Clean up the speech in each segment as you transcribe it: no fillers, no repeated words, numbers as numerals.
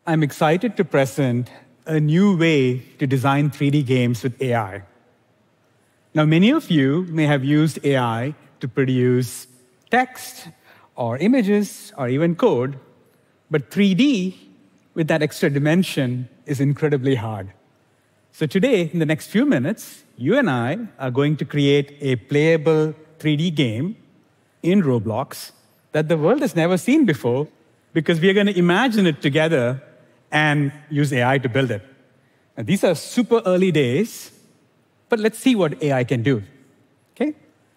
I'm excited to present a new way to design 3D games with AI. Now, many of you may have used AI to produce text or images or even code, but 3D with that extra dimension is incredibly hard. So today, in the next few minutes, you and I are going to create a playable 3D game in Roblox that the world has never seen before, because we are going to imagine it together and use AI to build it. Now, these are super early days, but let's see what AI can do. Okay?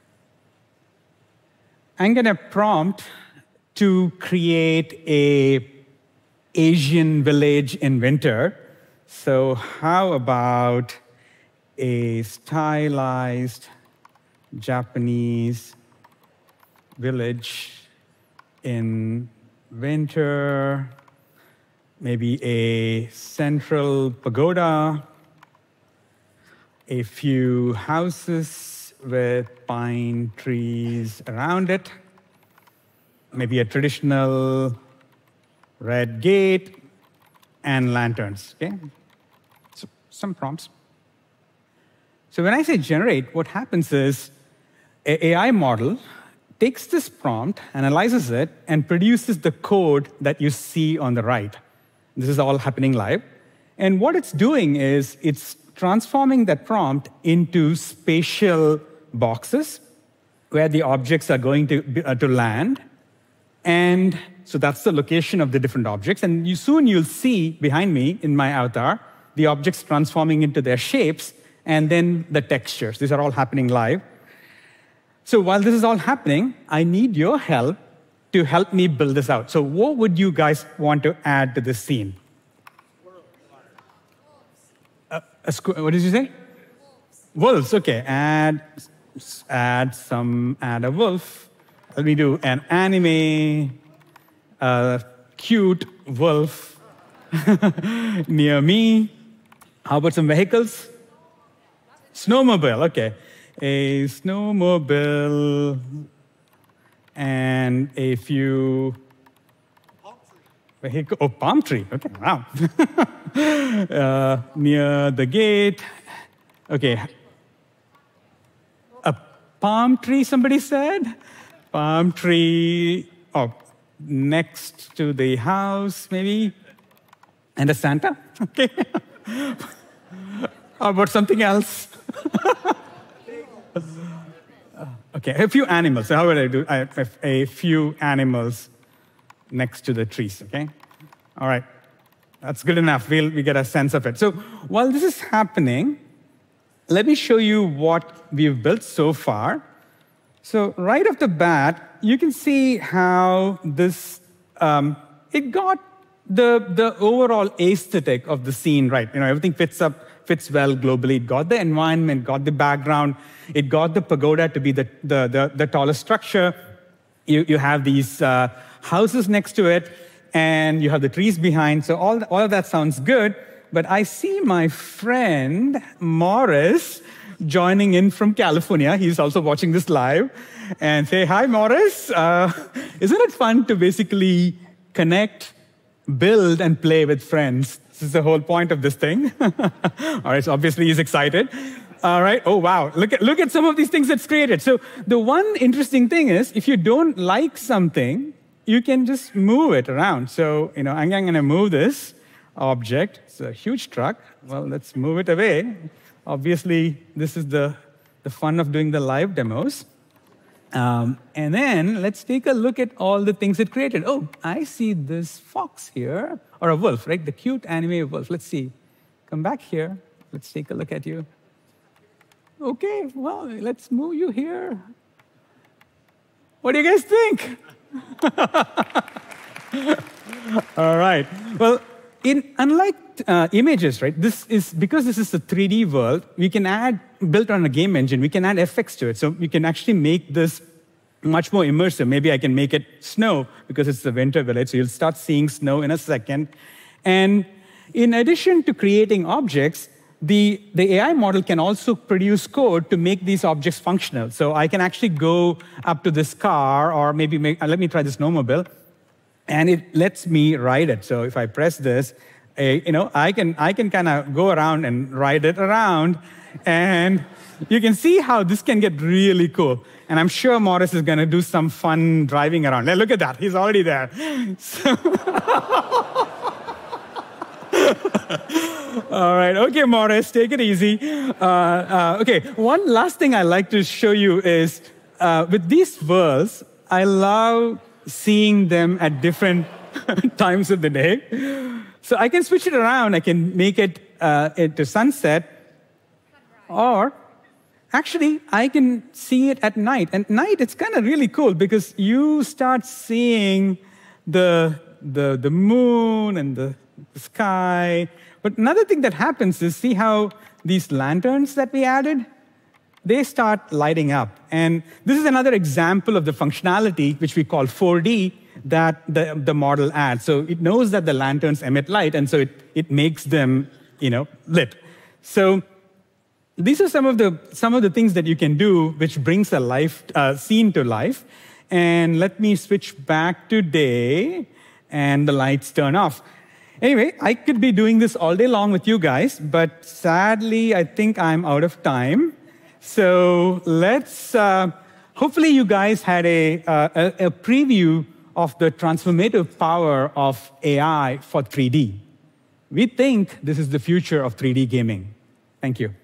I'm going to prompt to create a Asian village in winter. So how about a stylized Japanese village in winter? Maybe a central pagoda, a few houses with pine trees around it, maybe a traditional red gate, and lanterns, okay? So some prompts. So when I say generate, what happens is an AI model takes this prompt, analyzes it, and produces the code that you see on the right. This is all happening live. And what it's doing is it's transforming that prompt into spatial boxes where the objects are going to land. And so that's the location of the different objects. And soon you'll see behind me in my avatar the objects transforming into their shapes and then the textures. These are all happening live. So while this is all happening, I need your help to help me build this out. So what would you guys want to add to this scene? What did you say? Wolves, OK. Add a wolf. Let me do an anime, cute wolf near me. How about some vehicles? Snowmobile, OK. A snowmobile and a few vehicles. Oh, palm tree. OK, wow. Near the gate. OK. A palm tree, somebody said? Palm tree, oh, next to the house, maybe. And a Santa? OK. How about something else? OK, a few animals. So how would I do? I have a few animals next to the trees, OK? All right. That's good enough. We get a sense of it. So while this is happening, let me show you what we've built so far. So right off the bat, you can see how this, it got the overall aesthetic of the scene right. Everything fits well globally. It got the environment, got the background. It got the pagoda to be the tallest structure. You have these houses next to it, and you have the trees behind. So all of that sounds good. But I see my friend, Morris, joining in from California. He's also watching this live. And say, hi, Morris. Isn't it fun to basically connect, build, and play with friends? This is the whole point of this thing. All right, so obviously he's excited. All right, oh, wow. Look at some of these things that's created. So the one interesting thing is, if you don't like something, you can just move it around. So I'm going to move this object. It's a huge truck. Well, let's move it away. Obviously, this is the fun of doing the live demos. And then let's take a look at all the things it created. Oh, I see this fox here, or a wolf, right? The cute anime wolf. Let's see. Come back here. Let's take a look at you. OK, well, let's move you here. What do you guys think? All right. Well, unlike images, right? Because this is a 3D world, we can add, built on a game engine, we can add effects to it. So we can actually make this much more immersive. Maybe I can make it snow because it's the winter village. So you'll start seeing snow in a second. And in addition to creating objects, the AI model can also produce code to make these objects functional. So I can actually go up to this car, or maybe let me try this snowmobile, and it lets me ride it. So if I press this, I can kind of go around and ride it around, and you can see how this can get really cool. And I'm sure Morris is going to do some fun driving around. Hey, look at that. He's already there. So all right. OK, Morris, take it easy. OK, one last thing I'd like to show you is with these worlds, I love seeing them at different times of the day. So I can switch it around. I can make it to sunset. Or actually, I can see it at night. And at night, it's kind of really cool because you start seeing the moon and the sky. But another thing that happens is, see how these lanterns that we added, they start lighting up. And this is another example of the functionality, which we call 4D, that the model adds. So it knows that the lanterns emit light, and so it makes them lit. So these are some of the things that you can do, which brings a scene to life. And let me switch back to day, and the lights turn off. Anyway, I could be doing this all day long with you guys, but sadly, I think I'm out of time. So let's, hopefully you guys had a preview of the transformative power of AI for 3D. We think this is the future of 3D gaming. Thank you.